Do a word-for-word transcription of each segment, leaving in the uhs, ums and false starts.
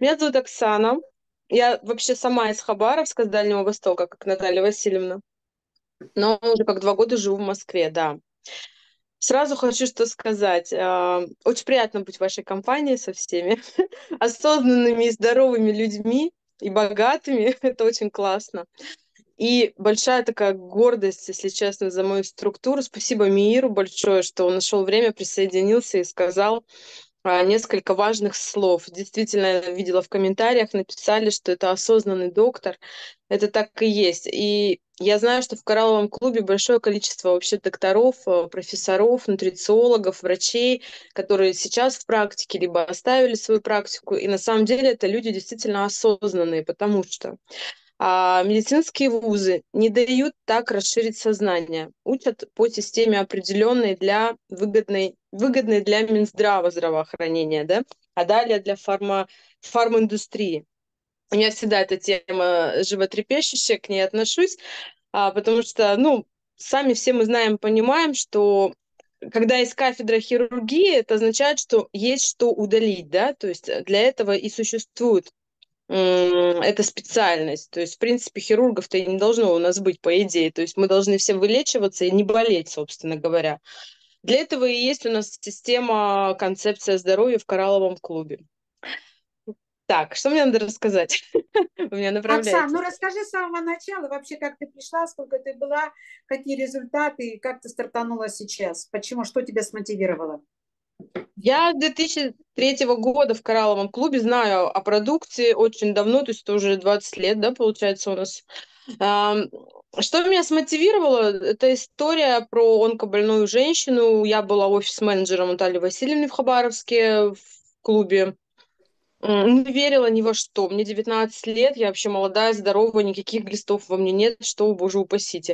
Меня зовут Оксана. Я вообще сама из Хабаровска, с Дальнего Востока, как Наталья Васильевна. Но уже как два года живу в Москве, да. Сразу хочу что сказать. А, Очень приятно быть в вашей компании со всеми осознанными и здоровыми людьми и богатыми. Это очень классно. И большая такая гордость, если честно, за мою структуру. Спасибо Миру большое, что он нашел время, присоединился и сказал а, несколько важных слов. Действительно, я видела в комментариях, написали, что это осознанный доктор. Это так и есть. И я знаю, что в коралловом клубе большое количество вообще докторов, э, профессоров, нутрициологов, врачей, которые сейчас в практике, либо оставили свою практику. И на самом деле это люди действительно осознанные, потому что а медицинские вузы не дают так расширить сознание, учат по системе определенной для выгодной, выгодной для Минздрава здравоохранения, да, а далее для фарма, фарминдустрии. У меня всегда эта тема животрепещущая, к ней отношусь, а, потому что, ну, сами все мы знаем, понимаем, что когда есть кафедра хирургии, это означает, что есть что удалить, да, то есть для этого и существует м, эта специальность. То есть, в принципе, хирургов-то и не должно у нас быть, по идее. То есть мы должны все вылечиваться и не болеть, собственно говоря. Для этого и есть у нас система концепция здоровья в коралловом клубе. Так, что мне надо рассказать? Вы меня Оксан, направляете. ну расскажи с самого начала вообще, как ты пришла, сколько ты была, какие результаты и как ты стартанула сейчас. Почему, что тебя смотивировало? Я с две тысячи третьего года в коралловом клубе знаю о продукции очень давно, то есть это уже двадцать лет, да, получается у нас. Ам, Что меня смотивировало? Это история про онкобольную женщину. Я была офис-менеджером Натальи Васильевны в Хабаровске в клубе. М, Не верила ни во что. Мне девятнадцать лет, я вообще молодая, здоровая, никаких глистов во мне нет, что, боже упасите.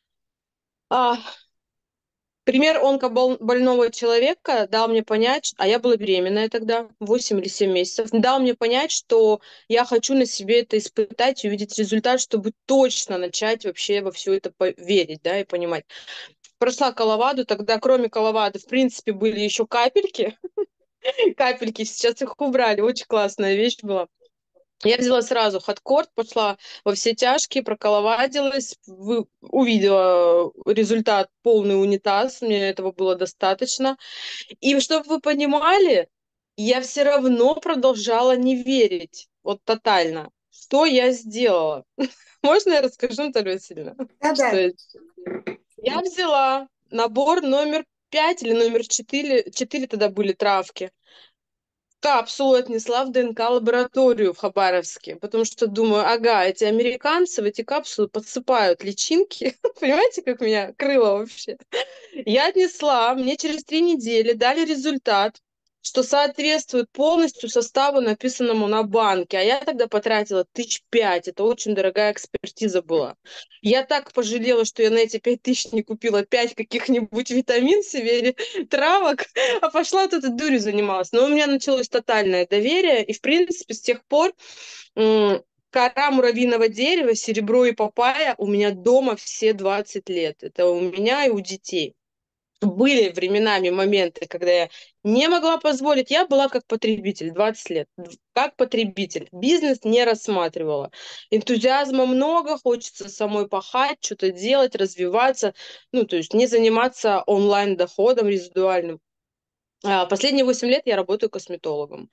А, Пример онкобольного человека дал мне понять, а я была беременная тогда, восемь или семь месяцев, дал мне понять, что я хочу на себе это испытать и увидеть результат, чтобы точно начать вообще во все это верить, да, и понимать. Прошла Коловаду, тогда кроме Коловады, в принципе, были еще капельки, капельки, сейчас их убрали, очень классная вещь была. Я взяла сразу хардкор, пошла во все тяжкие, проколовадилась, вы- увидела результат полный унитаз, мне этого было достаточно. И чтобы вы понимали, я все равно продолжала не верить, вот тотально. Что я сделала? Можно я расскажу, Наталья Васильевна? Да-да. Что я... я взяла набор номер пять или номер четыре, четыре тогда были травки. Капсулу отнесла в ДНК-лабораторию в Хабаровске, потому что думаю, ага, эти американцы в эти капсулы подсыпают личинки. Понимаете, как меня крыло вообще? Я отнесла, мне через три недели дали результат, что соответствует полностью составу, написанному на банке. А я тогда потратила тысяч пять. Это очень дорогая экспертиза была. Я так пожалела, что я на эти пять тысяч не купила пять каких-нибудь витамин себе или травок, а пошла тут этой дурью занималась. Но у меня началось тотальное доверие, и, в принципе, с тех пор м, кора муравьиного дерева, серебро и папайя у меня дома все двадцать лет. Это у меня и у детей. Были временами моменты, когда я не могла позволить. Я была как потребитель, двадцать лет. Как потребитель. Бизнес не рассматривала. Энтузиазма много, хочется самой пахать, что-то делать, развиваться. Ну, то есть не заниматься онлайн-доходом резидуальным. А, Последние восемь лет я работаю косметологом.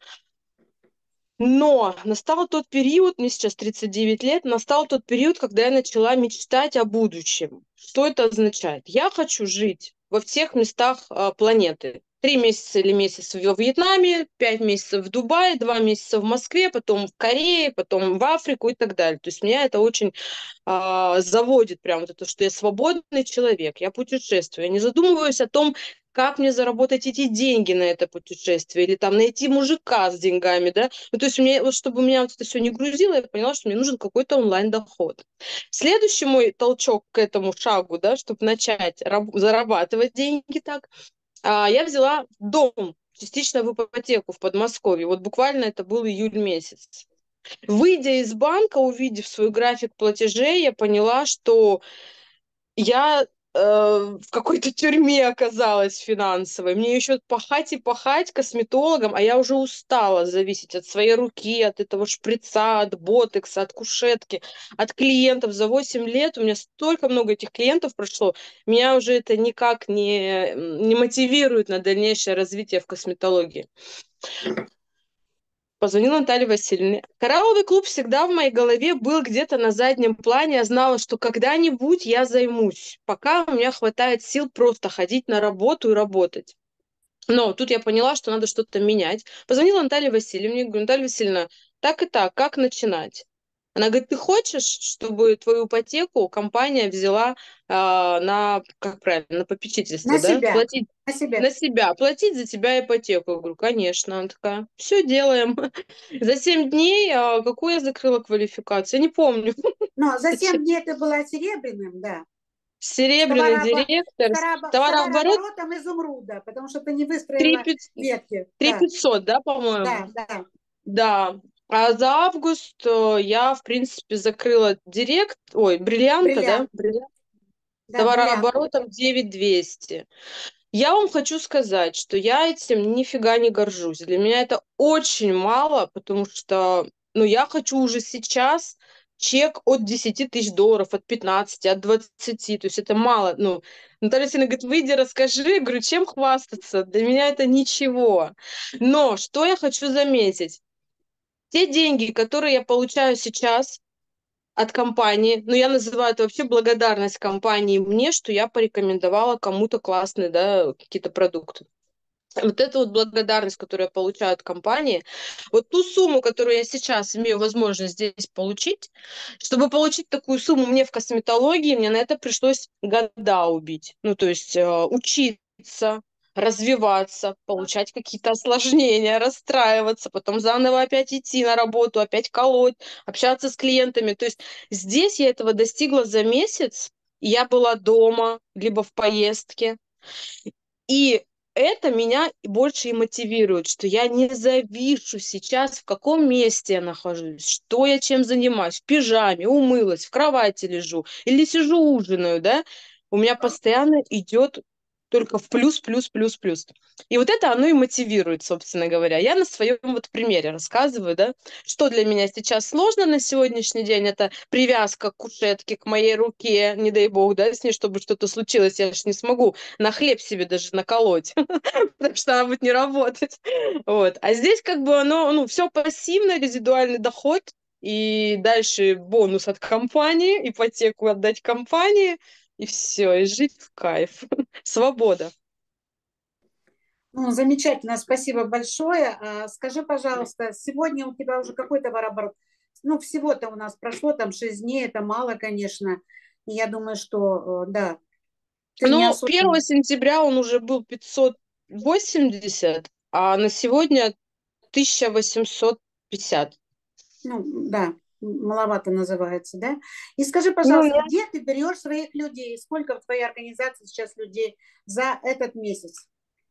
Но настал тот период, мне сейчас тридцать девять лет, настал тот период, когда я начала мечтать о будущем. Что это означает? Я хочу жить во всех местах а, планеты. Три месяца или месяц во Вьетнаме, пять месяцев в Дубае, два месяца в Москве, потом в Корее, потом в Африку и так далее. То есть меня это очень а, заводит прям вот это, что я свободный человек, я путешествую, я не задумываюсь о том, как мне заработать эти деньги на это путешествие, или там найти мужика с деньгами, да. Ну, то есть мне, вот, чтобы меня вот это все не грузило, я поняла, что мне нужен какой-то онлайн-доход. Следующий мой толчок к этому шагу, да, чтобы начать раб- зарабатывать деньги так, а, я взяла дом частично в ипотеку в Подмосковье. Вот буквально это был июль месяц. Выйдя из банка, увидев свой график платежей, я поняла, что я э, в какой-то тюрьме оказалась финансовой. Мне еще пахать и пахать косметологом, а я уже устала зависеть от своей руки, от этого шприца, от ботекса, от кушетки, от клиентов. За восемь лет у меня столько много этих клиентов прошло, меня уже это никак не, не мотивирует на дальнейшее развитие в косметологии. Позвонила Наталье Васильевне. Коралловый клуб всегда в моей голове был где-то на заднем плане. Я знала, что когда-нибудь я займусь, пока у меня хватает сил просто ходить на работу и работать. Но тут я поняла, что надо что-то менять. Позвонила Наталье Васильевне, говорю: Наталья Васильевна, так и так, как начинать? Она говорит: ты хочешь, чтобы твою ипотеку компания взяла а, на, как правильно, на На попечительство, да? себя, Платить на себя. на себя, платить за тебя ипотеку. Я говорю: конечно. Она такая: все делаем. За семь дней а, какую я закрыла квалификацию? Я не помню. Но за Зачем? семь дней ты была серебряным, да. С, Серебряный товаробо- директор, с, торобо- с товарооборот товарооборотом изумруда, потому что ты не выстроила три ветки. Да, пятьсот, да, по-моему? да, да. Да. А за август э, я, в принципе, закрыла директ, ой, бриллианта, да, Бриллиант. бриллиант, с Да, бриллиант. товарооборотом девять двести. Я вам хочу сказать, что я этим нифига не горжусь. Для меня это очень мало, потому что, ну, я хочу уже сейчас чек от десяти тысяч долларов, от пятнадцати, от двадцати. То есть это мало. Ну, Наталья Васильевна говорит: выйди, расскажи. Я говорю: чем хвастаться? Для меня это ничего. Но что я хочу заметить? Те деньги, которые я получаю сейчас от компании, ну, я называю это вообще благодарность компании мне, что я порекомендовала кому-то классные, да, какие-то продукты. Вот это вот благодарность, которую я получаю от компании, вот ту сумму, которую я сейчас имею возможность здесь получить, чтобы получить такую сумму мне в косметологии, мне на это пришлось года убить. Ну, то есть э, учиться, развиваться, получать какие-то осложнения, расстраиваться, потом заново опять идти на работу, опять колоть, общаться с клиентами. То есть здесь я этого достигла за месяц, и я была дома, либо в поездке, и это меня больше и мотивирует, что я не завишу сейчас, в каком месте я нахожусь, что я чем занимаюсь, в пижаме, умылась, в кровати лежу или сижу ужинаю, да, у меня постоянно идет только в плюс, плюс, плюс, плюс. И вот это оно и мотивирует, собственно говоря. Я на своем вот примере рассказываю, да, что для меня сейчас сложно на сегодняшний день. Это привязка к кушетке, к моей руке, не дай бог, да, с ней, чтобы что-то случилось, я же не смогу на хлеб себе даже наколоть, потому что она будет не работать. Вот. А здесь как бы оно, ну, все пассивно, резидуальный доход, и дальше бонус от компании, ипотеку отдать компании, и все, и жить в кайф. Свобода. Ну, замечательно, спасибо большое. А, скажи, пожалуйста, сегодня у тебя уже какой товарооборот? Ну, всего-то у нас прошло там шесть дней, это мало, конечно. И я думаю, что, э, да, ты не Ну, первого особенно, сентября он уже был пятьсот восемьдесят, а на сегодня тысяча восемьсот пятьдесят. ну, да, маловато называется, да? И скажи, Ну, пожалуйста, я где ты берешь своих людей? Сколько в твоей организации сейчас людей за этот месяц?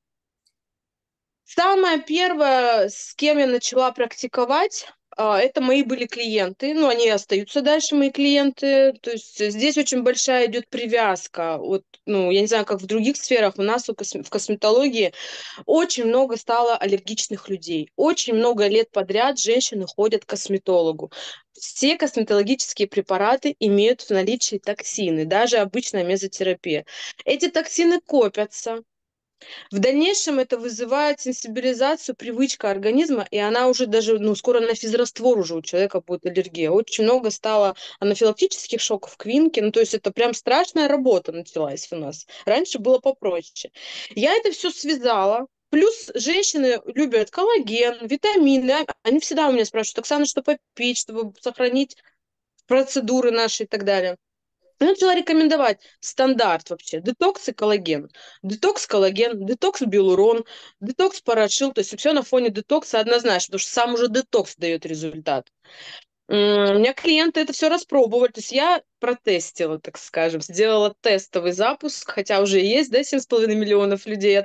самое первое, с кем я начала практиковать, а, это мои были клиенты. Ну, они и остаются дальше, мои клиенты. То есть здесь очень большая идет привязка. Вот, ну, я не знаю, как в других сферах, у нас у косме- в косметологии очень много стало аллергичных людей. Очень много лет подряд женщины ходят к косметологу. Все косметологические препараты имеют в наличии токсины, даже обычная мезотерапия. Эти токсины копятся. В дальнейшем это вызывает сенсибилизацию, привычка организма, и она уже даже, ну, скоро на физраствор уже у человека будет аллергия. Очень много стало анафилактических шоков, квинки, ну, то есть это прям страшная работа началась у нас. Раньше было попроще. Я это все связала. Плюс женщины любят коллаген, витамины. а- Они всегда у меня спрашивают: Оксана, что попить, чтобы сохранить процедуры наши и так далее. Я начала рекомендовать стандарт вообще. Детокс и коллаген. Детокс коллаген, детокс биолурон, детокс парашил. То есть все на фоне детокса однозначно, потому что сам уже детокс дает результат. М, У меня клиенты это все распробовали. То есть я протестила, так скажем, сделала тестовый запуск, хотя уже есть, да, семь с половиной миллионов людей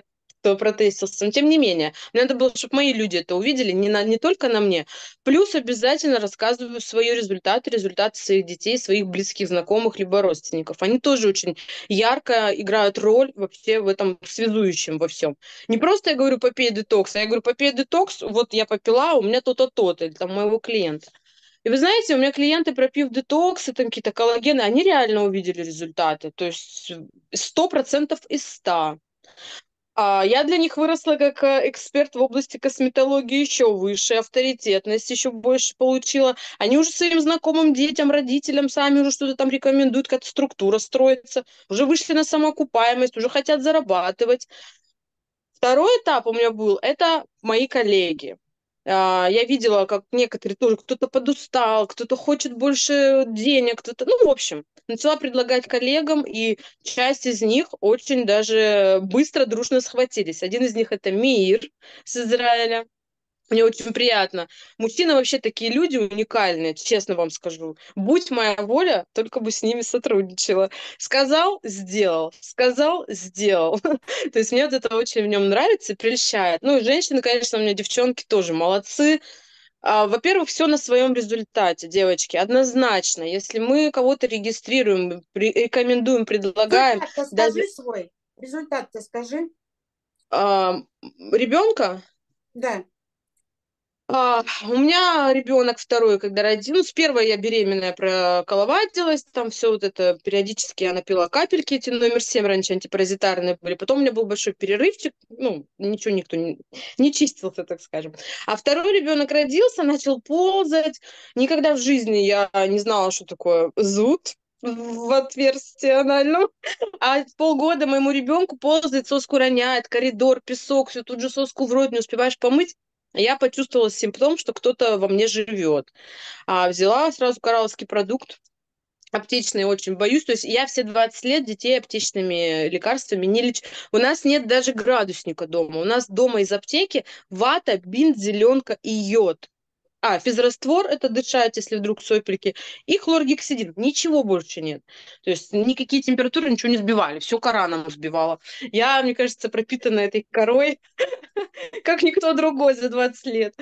кто протестился. Но тем не менее, мне надо было, чтобы мои люди это увидели, не, на, не только на мне. Плюс обязательно рассказываю свои результаты, результаты своих детей, своих близких знакомых, либо родственников. Они тоже очень ярко играют роль вообще в этом связующем во всем. Не просто я говорю, попей детокс, а я говорю, попей детокс, вот я попила, у меня то-то, то-то, или там моего клиента. И вы знаете, у меня клиенты, пропив детоксы, там какие-то коллагены, они реально увидели результаты. То есть сто процентов из ста. А я для них выросла как э, эксперт в области косметологии еще выше, авторитетность еще больше получила. Они уже своим знакомым детям, родителям сами уже что-то там рекомендуют, как структура строится, уже вышли на самоокупаемость, уже хотят зарабатывать. Второй этап у меня был, это мои коллеги. А, Я видела, как некоторые тоже, кто-то подустал, кто-то хочет больше денег, кто-то, ну, в общем, начала предлагать коллегам, и часть из них очень даже быстро, дружно схватились. Один из них это Мир с Израиля. Мне очень приятно. Мужчины вообще такие люди уникальные, честно вам скажу. Будь моя воля, только бы с ними сотрудничала. Сказал — сделал. Сказал — сделал. То есть мне вот это очень в нем нравится и прельщает. Ну и женщины, конечно, у меня девчонки тоже молодцы. А, Во-первых, все на своем результате, девочки. Однозначно, если мы кого-то регистрируем, при- рекомендуем, предлагаем, Результат-то даже скажи свой. Результат-то скажи. ребенка. Да. А, у меня ребенок второй, когда родился. Ну, с первой я беременная проколовадилась, там все вот это, периодически я напила капельки, эти номер семь раньше антипаразитарные были. Потом у меня был большой перерывчик, ну, ничего никто не, не чистился, так скажем. А второй ребенок родился, начал ползать. Никогда в жизни я не знала, что такое зуд в отверстие анальном. А полгода моему ребенку ползает, соску роняет, коридор, песок, все тут же соску в рот не успеваешь помыть. Я почувствовала симптом, что кто-то во мне живет. А взяла сразу коралловский продукт, аптечный, очень боюсь. То есть я все двадцать лет детей аптечными лекарствами не лечу. У нас нет даже градусника дома. У нас дома из аптеки вата, бинт, зеленка и йод. А, физраствор — это дышать, если вдруг сопельки, и хлоргексидин. Ничего больше нет. То есть никакие температуры ничего не сбивали. Все кора нам сбивала. Я, мне кажется, пропитана этой корой, как никто другой за двадцать лет.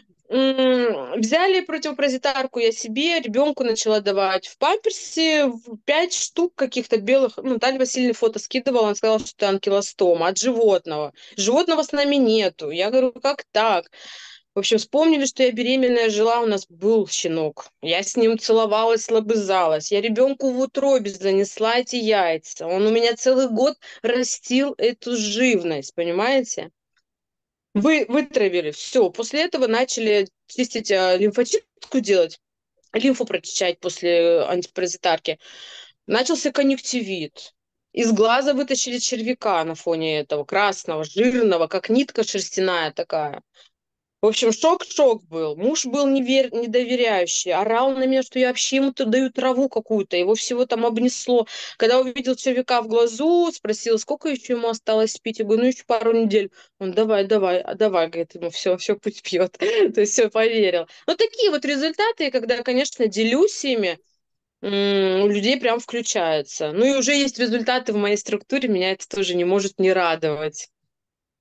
М, Взяли противопаразитарку я себе, ребенку начала давать в памперсе в пять штук каких-то белых. Ну, Наталья Васильевна фото скидывала, она сказала, что это анкилостома от животного. Животного с нами нету. Я говорю, как так? В общем, вспомнили, что я беременная жила, у нас был щенок. Я с ним целовалась, лобызалась. Я ребенку в утробе занесла эти яйца. Он у меня целый год растил эту живность, понимаете? Вы вытравили, все. После этого начали чистить, а, лимфочистку делать, лимфу прочищать после антипаразитарки. Начался конъюнктивит. Из глаза вытащили червяка на фоне этого красного, жирного, как нитка шерстяная такая. В общем, шок-шок был. Муж был невер... недоверяющий, орал на меня, что я вообще ему -то даю траву какую-то, его всего там обнесло. Когда увидел червяка в глазу, спросил, сколько еще ему осталось пить. Я говорю, ну еще пару недель. Он, давай, давай, а давай, говорит, ему все, все пусть пьет. То есть все, поверил. Вот такие вот результаты, когда, конечно, делюсь ими, м, у людей прям включается. Ну и уже есть результаты в моей структуре, меня это тоже не может не радовать.